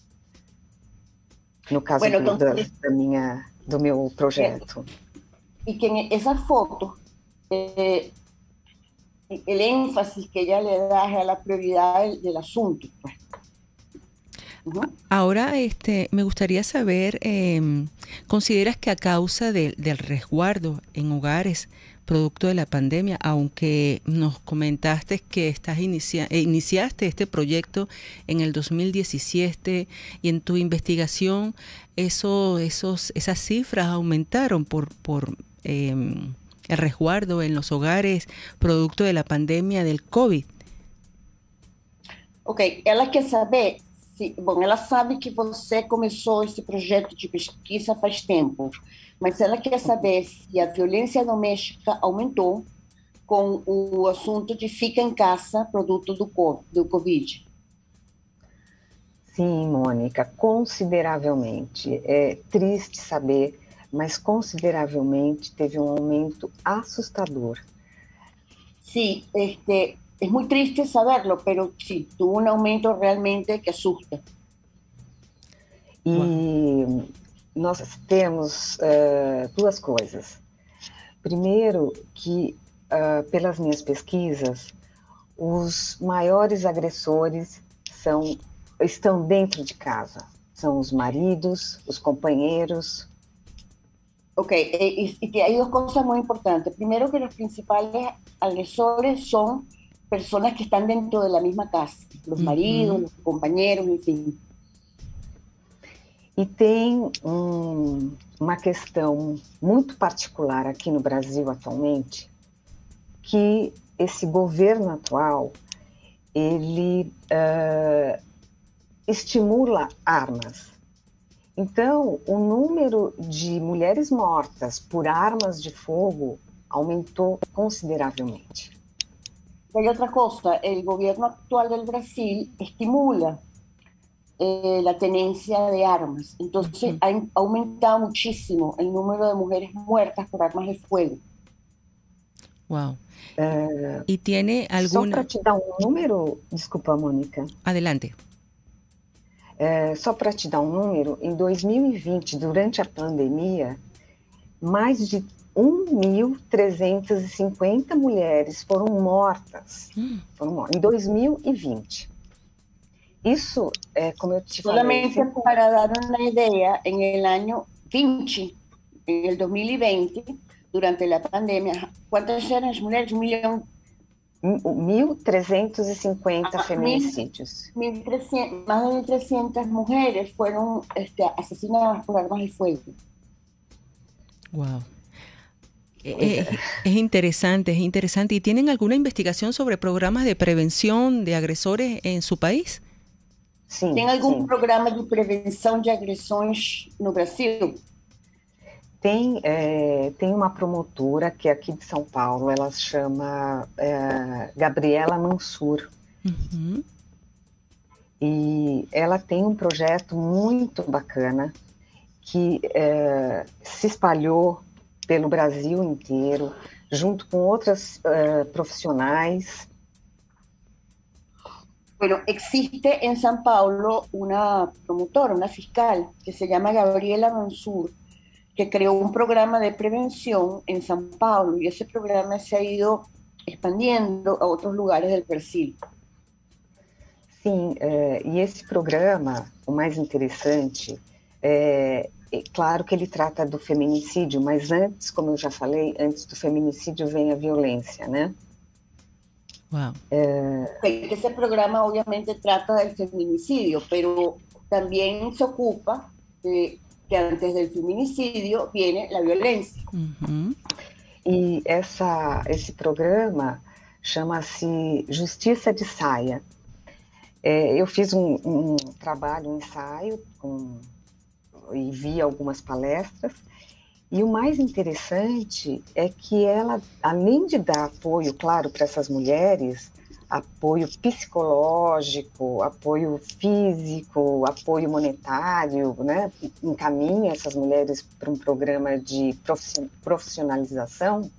No caso Bueno, do, da, entonces, da minha, do meu projeto. Y que en esa foto, eh, el énfasis que ella le da es a la prioridad del, del asunto. Pues. Uh-huh. Ahora, este, me gustaría saber, eh, ¿consideras que a causa de, del resguardo en hogares, producto de la pandemia, aunque nos comentaste que estás inicia, eh, iniciaste este proyecto en el dos mil diecisiete y en tu investigación eso, esos, esas cifras aumentaron por, por eh, el resguardo en los hogares, producto de la pandemia del COVID? Ok, ela quer saber... Se, bom, ela sabe que você começou esse projeto de pesquisa faz tempo, mas ela quer saber se a violência doméstica aumentou com o assunto de fica em casa, produto do, do Covid. Sim, Mônica, consideravelmente. É triste saber, mas consideravelmente teve um aumento assustador. Sim, este... Es muy triste saberlo, pero sí, tuvo un aumento realmente que asusta. E wow. Nós temos uh, duas coisas. Primeiro, que uh, pelas minhas pesquisas, os maiores agressores são, estão dentro de casa. São os maridos, os companheiros. Ok, y, y que hay dos cosas muy importantes. Primero, que los principales agresores son personas que están dentro de la misma casa, los maridos, uh-huh. los compañeros, enfim. E tem um, uma questão muito particular aqui no Brasil atualmente, que esse governo atual, ele uh, estimula armas. Então, o número de mulheres mortas por armas de fogo aumentou consideravelmente. Hay otra cosa, el gobierno actual del Brasil estimula eh, la tenencia de armas, entonces uh-huh. ha aumentado muchísimo el número de mujeres muertas por armas de fuego. Wow. Uh, ¿Y tiene alguna... Só para te dar um número, desculpa, Mônica. Adelante. Uh, só para te dar um número, em dois mil e vinte, durante a pandemia, mais de um mil trezentas e cinquenta mulheres foram mortas, hum. foram mortas em dois mil e vinte. Isso, é, como eu te Solamente falei... Solamente para dar uma ideia, em el año veinte, em el dos mil e vinte, durante a pandemia, quantas eram as mulheres? Um milhão... mil trezentos e cinquenta ah, feminicídios. mil, mil trescientos, mais de mil e trezentas mulheres foram este, assassinadas por armas de fogo. Wow. Es, es interesante, es interesante. ¿Y tienen alguna investigación sobre programas de prevención de agresores en su país? Sim. Tem algum sim. programa de prevenção de agressões no Brasil? Tem, é, tem uma promotora que é aqui de São Paulo, ela se chama é, Gabriela Mansur. Uhum. E ela tem um projeto muito bacana que é, se espalhou pelo Brasil inteiro, junto com outras uh, profissionais. Bueno, existe en São Paulo una promotora, una fiscal, que se llama Gabriela Mansur, que creó un programa de prevención en São Paulo, y ese programa se ha ido expandiendo a otros lugares del Brasil. Sim, é, e esse programa, o mais interessante, é, é claro que ele trata do feminicídio, mas antes, como eu já falei, antes do feminicídio vem a violência, né? Wow. Eh, ese programa obviamente trata del feminicidio, pero también se ocupa de que antes del feminicidio viene la violencia. Uhum. E essa, esse programa chama-se Justiça de Saia. É, eu fiz um, um trabalho, um ensaio, com, e vi algumas palestras, e o mais interessante é que ela, além de dar apoio, claro, para essas mulheres, apoio psicológico, apoio físico, apoio monetário, né, encaminha essas mulheres para um programa de profissionalização,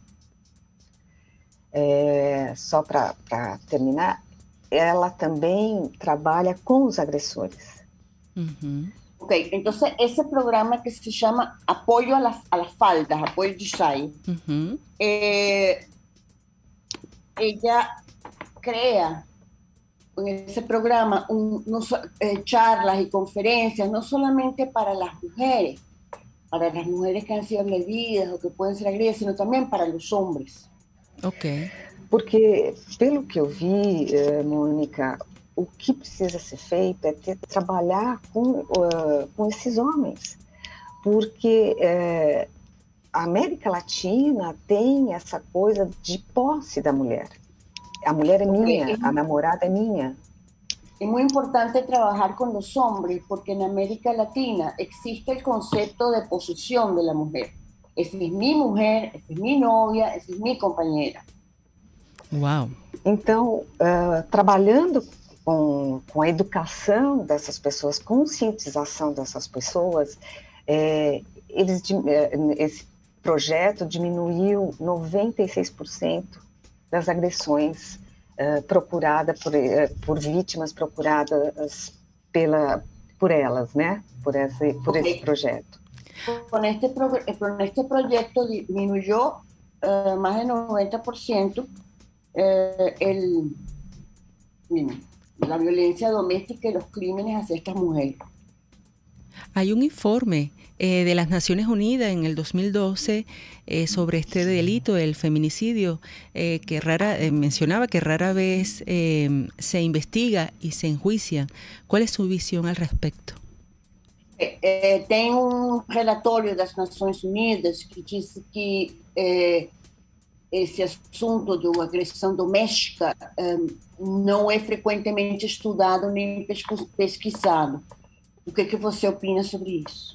é, só para terminar, ela também trabalha com os agressores. Uhum. Ok, entonces ese programa que se llama Apoyo a las, a las Faldas, Apoyo de Saia, uhum. eh, ella crea en ese programa un, no, eh, charlas y conferencias, no solamente para las mujeres, para las mujeres que han sido agredidas o que pueden ser agredidas, sino también para los hombres. Ok. Porque, pelo que eu vi, eh, Mônica, o que precisa ser feito é ter, trabalhar com, uh, com esses homens, porque eh, a América Latina tem essa coisa de posse da mulher. A mulher é minha, okay. A namorada é minha. Es muy importante trabajar con los hombres porque en América Latina existe el concepto de posesión de la mujer. Esa es mi mujer, esa es mi novia, esa es mi compañera. Uau! Então, uh, trabalhando com, com a educação dessas pessoas, conscientização dessas pessoas, é, eles, esse projeto diminuiu noventa e seis por cento das agressões uh, procuradas por, uh, por vítimas procuradas pela, por elas, né? Por esse, por okay. esse projeto. Com este, pro, con este proyecto disminuyó uh, más de noventa por ciento eh, el, la violencia doméstica y los crímenes hacia estas mujeres. Hay un informe eh, de las Naciones Unidas en el dos mil doce eh, sobre este delito, el feminicidio, eh, que rara eh, mencionaba que rara vez eh, se investiga y se enjuicia. ¿Cuál es su visión al respecto? É, é, tem um relatório das Nações Unidas que diz que é, esse assunto de uma agressão doméstica é, não é frequentemente estudado nem pesquisado. O que, que você opina sobre isso?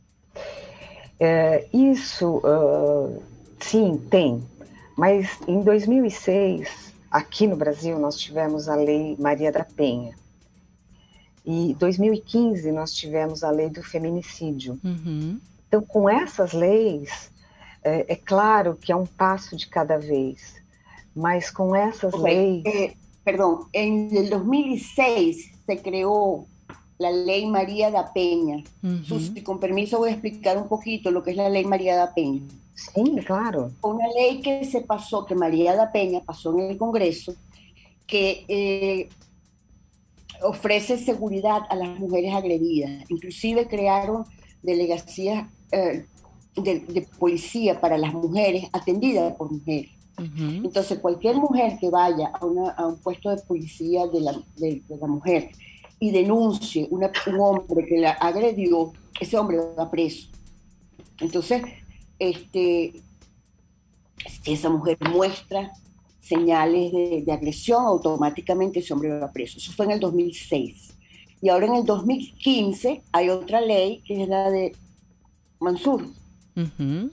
É, isso, uh, sim, tem. Mas em dois mil e seis, aqui no Brasil, nós tivemos a Lei Maria da Penha. E em dois mil e quinze nós tivemos a lei do feminicídio. Uhum. Então, com essas leis, é, é claro que é um passo de cada vez, mas com essas okay. leis... Eh, perdão, em dois mil e seis se criou a Lei Maria da Penha. Uhum. Susi, com permiso, vou explicar um pouquinho o que é a Lei Maria da Penha. Sim, claro. Uma lei que se passou, que Maria da Penha passou no Congresso, que... Eh, ofrece seguridad a las mujeres agredidas. Inclusive crearon delegaciones eh, de, de policía para las mujeres atendidas por mujeres. Uh-huh. Entonces, cualquier mujer que vaya a, una, a un puesto de policía de la, de, de la mujer y denuncie una, un hombre que la agredió, ese hombre va preso. Entonces, este, si esa mujer muestra señales de, de agresión, automáticamente ese hombre va preso. Eso fue en el dos mil seis. Y ahora en el dos mil quince hay otra ley que es la de Mansur. Uh-huh.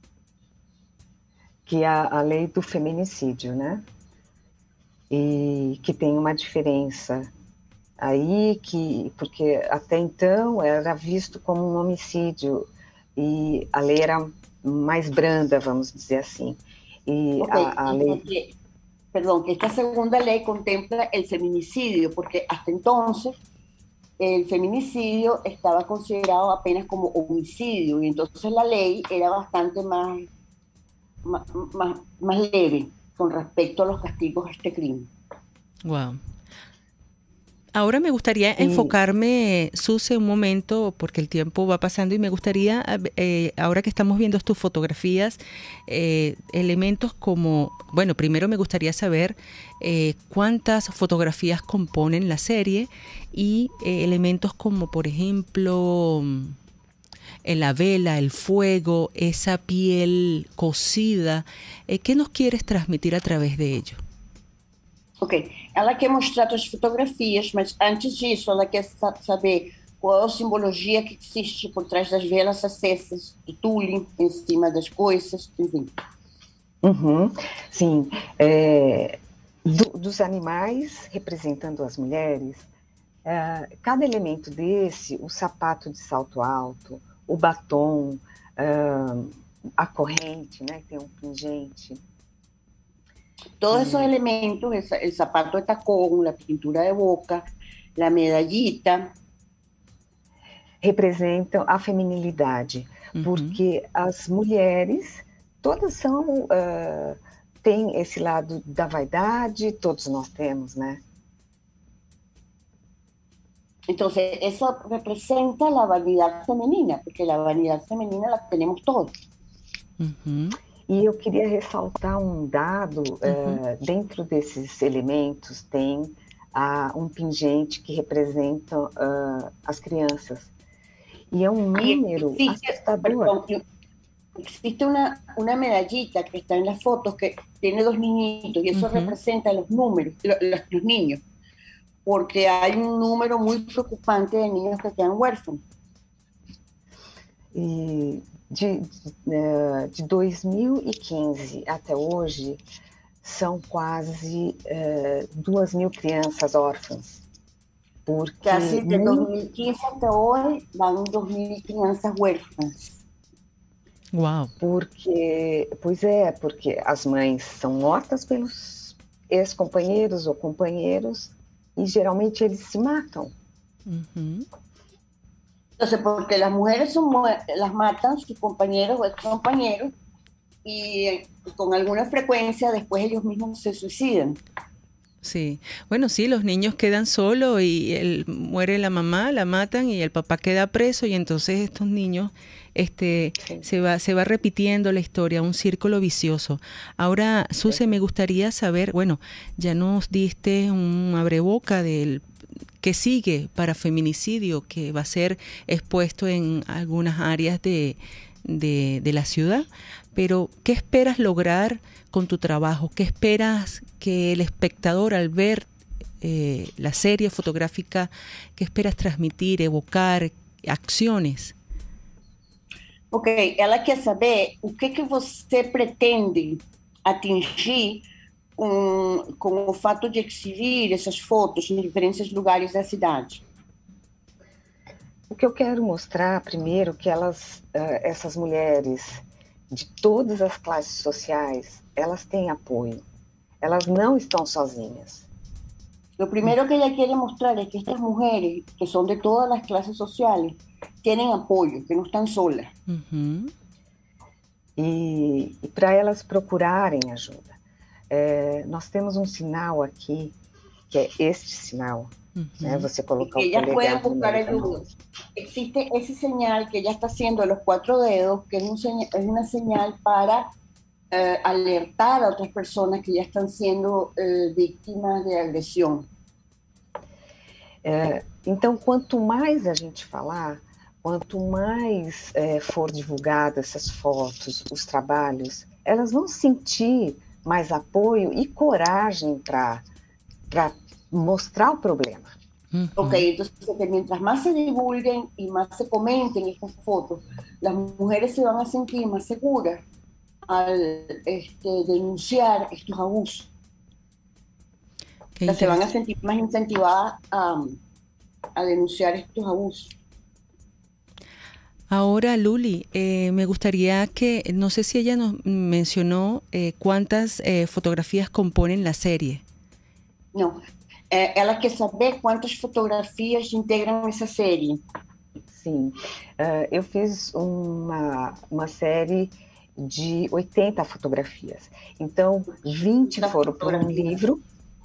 Que é a, a lei do feminicídio, né? E que tem uma diferença aí que, porque até então era visto como um homicídio e a lei era mais branda, vamos dizer assim. E okay, a, a lei... que, perdón, que esta segunda ley contempla el feminicidio, porque hasta entonces el feminicidio estaba considerado apenas como homicidio, y entonces la ley era bastante más, más, más, más leve con respecto a los castigos a este crimen. Wow. Ahora me gustaría sí. enfocarme, Suse, un momento, porque el tiempo va pasando y me gustaría, eh, ahora que estamos viendo tus fotografías, eh, elementos como, bueno, primero me gustaría saber eh, cuántas fotografías componen la serie y eh, elementos como, por ejemplo, la vela, el fuego, esa piel cocida. Eh, ¿Qué nos quieres transmitir a través de ello? Ok, ela quer mostrar as fotografias, mas antes disso ela quer saber qual é a simbologia que existe por trás das velas acesas, do tule em cima das coisas, enfim. Uhum, sim, é, do, dos animais representando as mulheres, é, cada elemento desse, o sapato de salto alto, o batom, é, a corrente, né, que tem um pingente. Todos esos elementos, el zapato de tacón, la pintura de boca, la medallita, representam a feminilidade, uhum. porque as mulheres, todas são, uh, têm esse lado da vaidade, todos nós temos, né? Então, isso representa a vanidade feminina, porque a vanidade feminina la temos todos. Uhum. E eu queria ressaltar um dado, uhum. uh, dentro desses elementos tem uh, um pingente que representa uh, as crianças. E é um número existe, assustador. Perdón, existe una, una medallita que está en las fotos que tiene dos niñitos y eso uh-huh. representa los números, los, los niños, porque hay un número muy preocupante de niños que quedan huérfanos. E de, de, de dois mil e quinze até hoje, são quase uh, duas mil crianças órfãs. Porque Casi de dois mil e quinze até hoje, van duas mil crianças huérfanas. Uau! Porque, pois é, porque as mães são mortas pelos ex-companheiros ou companheiros e geralmente eles se matam. Uhum. Entonces, porque las mujeres son, las matan sus compañeros o ex-compañeros y con alguna frecuencia después ellos mismos se suicidan. Sí, bueno, sí, los niños quedan solos y el, muere la mamá, la matan y el papá queda preso y entonces estos niños, este, sí. se va, se va repitiendo la historia, un círculo vicioso. Ahora, Suse, me gustaría saber, bueno, ya nos diste un abreboca del que sigue para feminicidio, que va a ser expuesto en algunas áreas de, de, de la ciudad, pero ¿qué esperas lograr con tu trabajo? ¿Qué esperas que el espectador al ver eh, la serie fotográfica, qué esperas transmitir, evocar, acciones? Ok, ela quer saber o que, que você pretende atingir com, com o fato de exibir essas fotos em diferentes lugares da cidade. O que eu quero mostrar primeiro que elas, uh, essas mulheres de todas as classes sociais, elas têm apoio. Elas não estão sozinhas. O primeiro que ela quer mostrar é que estas mulheres, que são de todas as classes sociais, têm apoio, que não estão solas. Uhum. E, e para elas procurarem ajuda. É, nós temos um sinal aqui, que é este sinal, uhum. né? Você colocar que o polegar. Ellas pueden buscar ayuda. Existe ese señal que ella está haciendo a los cuatro dedos, que es, un señal, es una señal para eh, alertar a otras personas que ya están siendo eh, víctimas de agresión. É, então, quanto mais a gente falar, quanto mais é, for divulgada essas fotos, os trabalhos, elas vão sentir mais apoio e coragem para para mostrar o problema. Uhum. Ok, entonces mientras más se divulguen y más se comenten estas fotos, las mujeres se van a sentir más seguras al este, denunciar estos abusos. O sea, se van a sentir más incentivadas a, a denunciar estos abusos. Ahora, Luli, eh, me gustaría que, no sé si ella nos mencionó eh, cuántas eh, fotografías componen la serie. Não, é, ela quer saber quantas fotografias integram essa série. Sim, uh, eu fiz uma, uma série de oitenta fotografias. Então, vinte foram para um livro.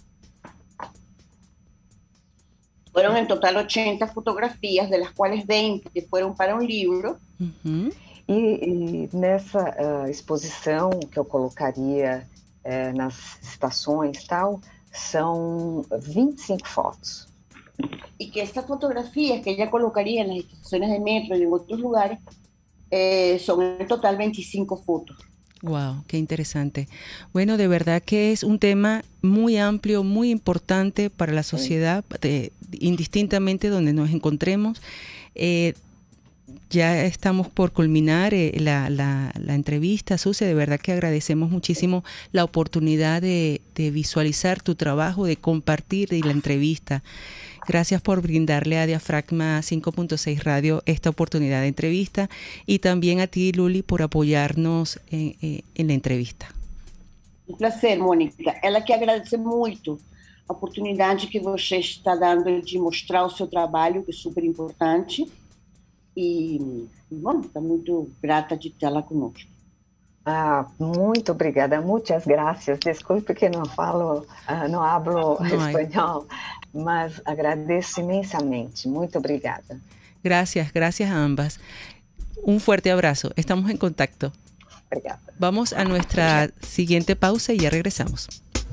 Fueron en total ochenta fotografías, de las cuales veinte fueron para um livro. Uhum. E, e nessa uh, exposição que eu colocaria uh, nas estações tal, são vinte e cinco fotos. Y que estas fotografías que ella colocaría en las estaciones de metro y en otros lugares eh, son en total veinticinco fotos. Wow, qué interesante. Bueno, de verdad que es un tema muy amplio, muy importante para la sociedad, de, indistintamente donde nos encontremos. Eh, ya estamos por culminar eh, la, la, la entrevista, Susi. De verdad que agradecemos muchísimo la oportunidad de, de visualizar tu trabajo, de compartir de la entrevista. Gracias por brindarle a Diafragma cinco punto seis Radio esta oportunidad de entrevista y también a ti, Luli, por apoyarnos en, en, en la entrevista. Um prazer, Mônica. Ela que agradece muito a oportunidade que você está dando de mostrar o seu trabalho, que é super importante. E, bom, está muito grata de tê-la conosco. Ah, muito obrigada, muitas graças. Desculpe que não falo, uh, não hablo no espanhol, mas agradeço imensamente. Muito obrigada. Gracias, gracias a ambas. Un fuerte abrazo. Estamos en contacto. Obrigada. Vamos a nuestra siguiente pausa y ya regresamos.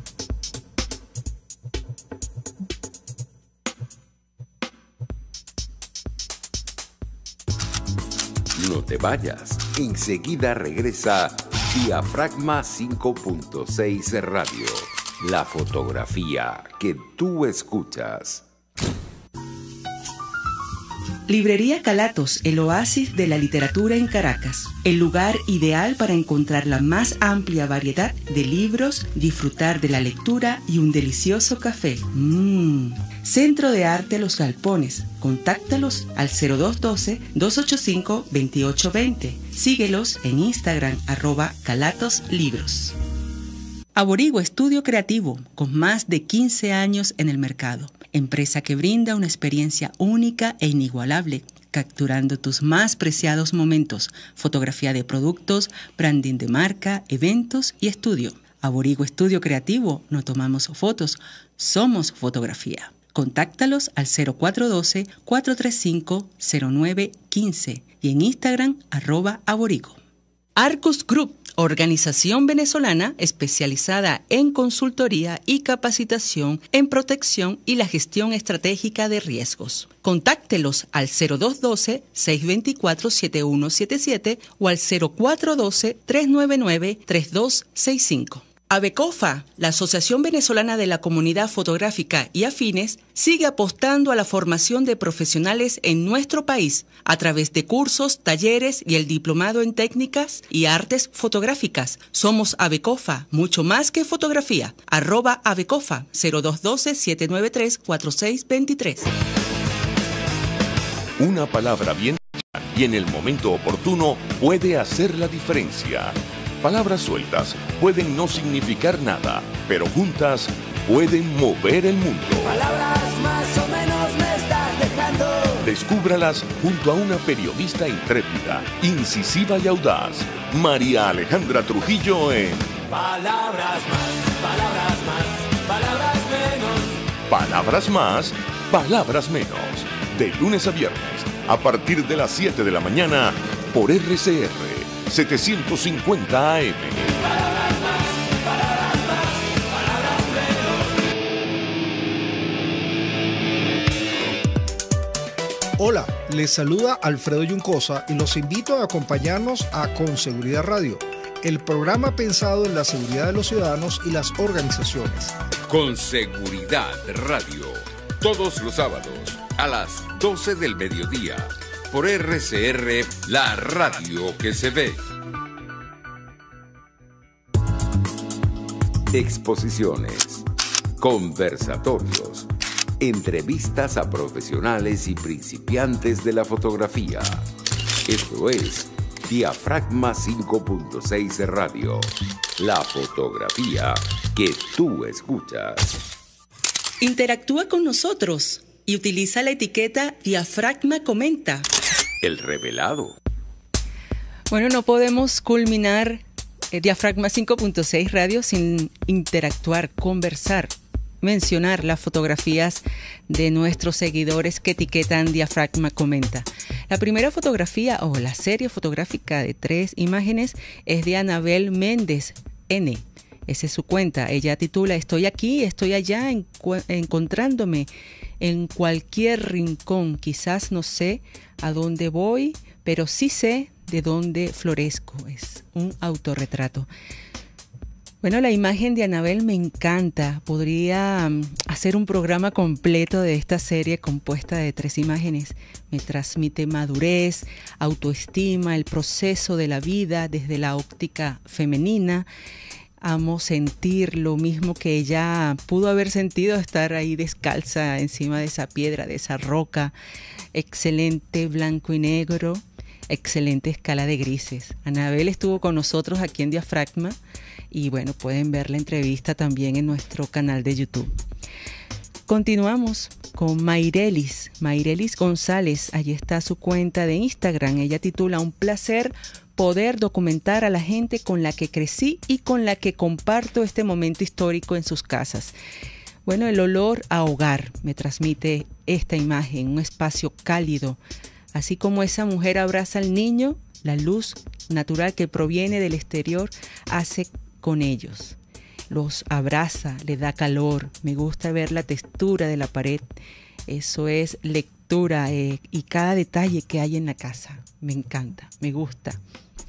No te vayas, enseguida regresa Diafragma cinco punto seis Radio, la fotografía que tú escuchas. Librería Calatos, el oasis de la literatura en Caracas. El lugar ideal para encontrar la más amplia variedad de libros, disfrutar de la lectura y un delicioso café. Mmm. Centro de Arte Los Galpones. Contáctalos al cero dos uno dos, dos ocho cinco, dos ocho dos cero. Síguelos en Instagram, arroba Calatos Libros. Aborigo Estudio Creativo, con más de quince años en el mercado. Empresa que brinda una experiencia única e inigualable, capturando tus más preciados momentos, fotografía de productos, branding de marca, eventos y estudio. Aborigo Estudio Creativo, no tomamos fotos, somos fotografía. Contáctalos al cero cuatro uno dos, cuatro tres cinco, cero nueve uno cinco y en Instagram arroba Aborigo. Arcus Group, organización venezolana especializada en consultoría y capacitación en protección y la gestión estratégica de riesgos. Contáctelos al cero dos uno dos, seis dos cuatro, siete uno siete siete o al cero cuatro uno dos, tres nueve nueve, tres dos seis cinco. AVECOFA, la Asociación Venezolana de la Comunidad Fotográfica y Afines, sigue apostando a la formación de profesionales en nuestro país a través de cursos, talleres y el diplomado en técnicas y artes fotográficas. Somos AVECOFA, mucho más que fotografía. Arroba AVECOFA, cero dos uno dos, siete nueve tres, cuatro seis dos tres. Una palabra bien dicha y en el momento oportuno puede hacer la diferencia. Palabras sueltas pueden no significar nada, pero juntas pueden mover el mundo. Palabras más o menos me estás dejando. Descúbralas junto a una periodista intrépida, incisiva y audaz, María Alejandra Trujillo en Palabras más, palabras más, palabras menos. Palabras más, palabras menos. De lunes a viernes, a partir de las siete de la mañana, por R C R setecientos cincuenta A M. Palabras más, palabras más, palabras menos. Hola, les saluda Alfredo Yuncosa y los invito a acompañarnos a Con Seguridad Radio, el programa pensado en la seguridad de los ciudadanos y las organizaciones. Con Seguridad Radio, todos los sábados a las doce del mediodía. Por R C R, la radio que se ve. Exposiciones, conversatorios, Entrevistas a profesionales y principiantes de la fotografía. Esto es Diafragma cinco punto seis Radio. La fotografía que tú escuchas. Interactúa con nosotros y utiliza la etiqueta Diafragma Comenta. El revelado. Bueno, no podemos culminar eh, Diafragma cinco punto seis Radio sin interactuar, conversar, mencionar las fotografías de nuestros seguidores que etiquetan Diafragma Comenta. La primera fotografía o la serie fotográfica de tres imágenes es de Anabel Méndez N. Esa es su cuenta. Ella titula Estoy aquí, estoy allá, encu- encontrándome en cualquier rincón. Quizás no sé a dónde voy, pero sí sé de dónde florezco. Es un autorretrato. Bueno, la imagen de Anabel me encanta. Podría um, hacer un programa completo de esta serie compuesta de tres imágenes. Me transmite madurez, autoestima, el proceso de la vida desde la óptica femenina. Amo sentir lo mismo que ella pudo haber sentido, estar ahí descalza encima de esa piedra, de esa roca. Excelente blanco y negro, excelente escala de grises. Anabel estuvo con nosotros aquí en Diafragma y bueno, pueden ver la entrevista también en nuestro canal de YouTube. Continuamos con Mayrelis, Mayrelis González. Allí está su cuenta de Instagram. Ella titula Un placer poder documentar a la gente con la que crecí y con la que comparto este momento histórico en sus casas. Bueno, el olor a hogar me transmite esta imagen, un espacio cálido. Así como esa mujer abraza al niño, la luz natural que proviene del exterior hace con ellos. Los abraza, les da calor. Me gusta ver la textura de la pared. Eso es lectura eh, y cada detalle que hay en la casa. Me encanta, me gusta.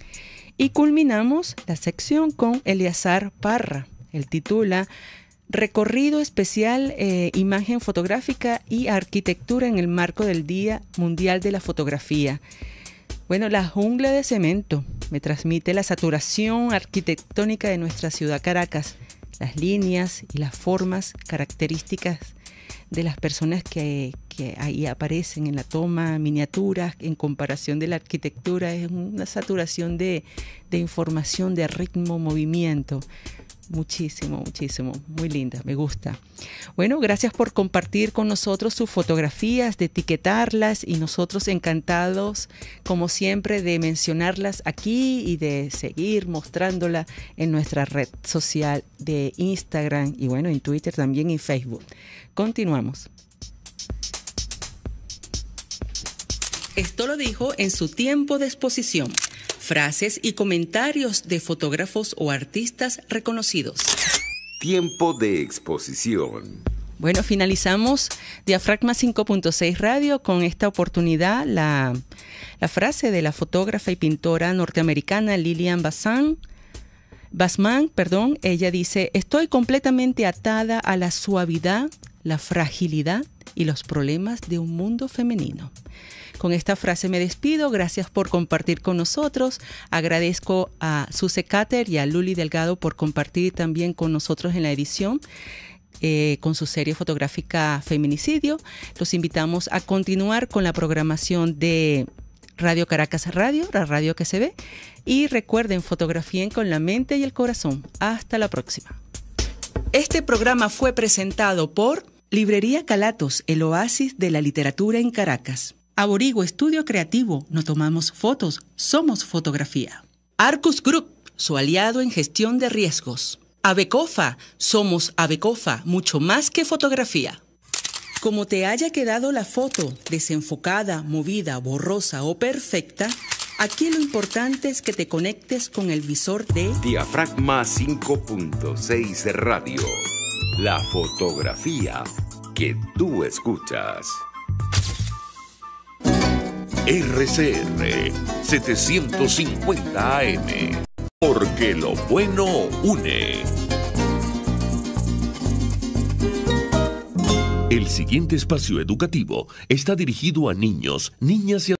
Y culminamos la sección con Eleazar Parra. Él titula Recorrido especial, eh, imagen fotográfica y arquitectura en el marco del Día Mundial de la Fotografía. Bueno, la jungla de cemento me transmite la saturación arquitectónica de nuestra ciudad Caracas, las líneas y las formas características de las personas que, que ahí aparecen en la toma, miniaturas, en comparación de la arquitectura, es una saturación de, de información, de ritmo, movimiento. Muchísimo, muchísimo, muy linda, me gusta. Bueno, gracias por compartir con nosotros sus fotografías, de etiquetarlas y nosotros encantados, como siempre, de mencionarlas aquí y de seguir mostrándola en nuestra red social de Instagram y bueno, en Twitter también y Facebook. Continuamos. Esto lo dijo en su tiempo de exposición. Frases y comentarios de fotógrafos o artistas reconocidos. Tiempo de exposición. Bueno, finalizamos Diafragma cinco punto seis Radio con esta oportunidad, la, la frase de la fotógrafa y pintora norteamericana Lillian Bassan, Basman, perdón, ella dice, estoy completamente atada a la suavidad, la fragilidad y los problemas de un mundo femenino. Con esta frase me despido. Gracias por compartir con nosotros. Agradezco a Suse Cater y a Luli Delgado por compartir también con nosotros en la edición eh, con su serie fotográfica Feminicidio. Los invitamos a continuar con la programación de Radio Caracas Radio, la radio que se ve. Y recuerden, fotografíen con la mente y el corazón. Hasta la próxima. Este programa fue presentado por Librería Calatos, el oasis de la literatura en Caracas. Aborigo Estudio Creativo, no tomamos fotos, somos fotografía. Arcus Group, su aliado en gestión de riesgos. Abecofa, somos Abecofa, mucho más que fotografía. Como te haya quedado la foto, desenfocada, movida, borrosa o perfecta, aquí lo importante es que te conectes con el visor de Diafragma cinco punto seis Radio. La fotografía que tú escuchas. R C R setecientos cincuenta A M, porque lo bueno une. El siguiente espacio educativo está dirigido a niños, niñas y